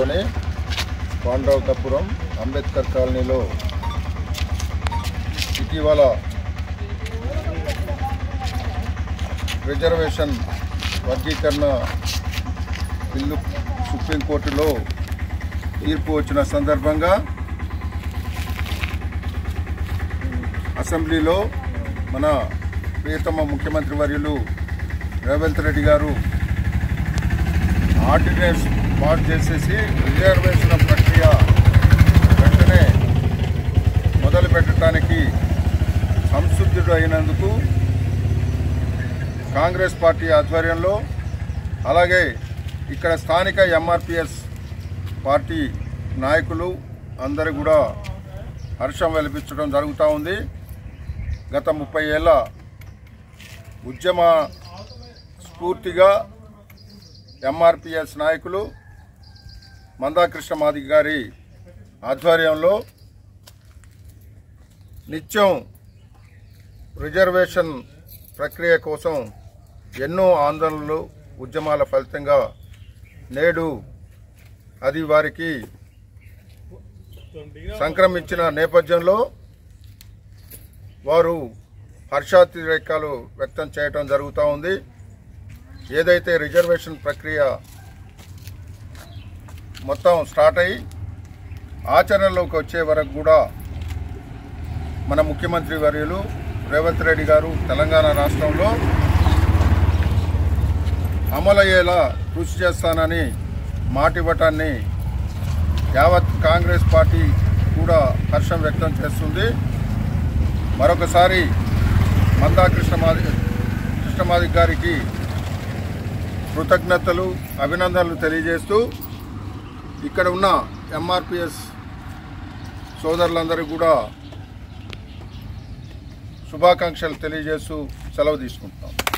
పట్టణంలోని పాండవకపురం అంబేద్కర్ కాలనీలో ఇటీవల రిజర్వేషన్ వర్గీకరణ బిల్లు సుప్రీంకోర్టులో తీర్పు వచ్చిన సందర్భంగా అసెంబ్లీలో మన ప్రియతమ ముఖ్యమంత్రి వర్యులు రేవంత్ రెడ్డి గారు ఆర్డినెన్స్ పాస్ చేసేసి రిజర్వేషన్ ప్రక్రియ వెంటనే మొదలు పెట్టడానికి సంసిద్ధుడు అయినందుకు కాంగ్రెస్ పార్టీ ఆధ్వర్యంలో అలాగే ఇక్కడ స్థానిక ఎంఆర్పిఎస్ పార్టీ నాయకులు అందరూ కూడా హర్షం వెలిపించడం జరుగుతూ ఉంది. గత 30 ఏళ్ల ఉద్యమ స్ఫూర్తిగా ఎంఆర్పిఎస్ నాయకులు మందాకృష్ణ మాదిగ గారి ఆధ్వర్యంలో నిత్యం రిజర్వేషన్ ప్రక్రియ కోసం ఎన్నో ఆందోళనలు ఉద్యమాల ఫలితంగా నేడు అది వారికి సంక్రమించిన నేపథ్యంలో వారు హర్షాతిరేకాలు వ్యక్తం చేయడం జరుగుతూ ఉంది. ఏదైతే రిజర్వేషన్ ప్రక్రియ మొత్తం స్టార్ట్ అయ్యి ఆచరణలోకి వచ్చే వరకు కూడా మన ముఖ్యమంత్రి వర్యులు రేవంత్ రెడ్డి గారు తెలంగాణ రాష్ట్రంలో అమలయ్యేలా కృషి చేస్తానని మాటివ్వటాన్ని యావత్ కాంగ్రెస్ పార్టీ కూడా హర్షం వ్యక్తం చేస్తుంది. మరొకసారి మందాకృష్ణ మాదిగ గారికి కృతజ్ఞతలు అభినందనలు తెలియజేస్తూ ఇక్కడ ఉన్న ఎంఆర్పిఎస్ సోదరులందరూ కూడా శుభాకాంక్షలు తెలియజేస్తూ సెలవు తీసుకుంటున్నాం.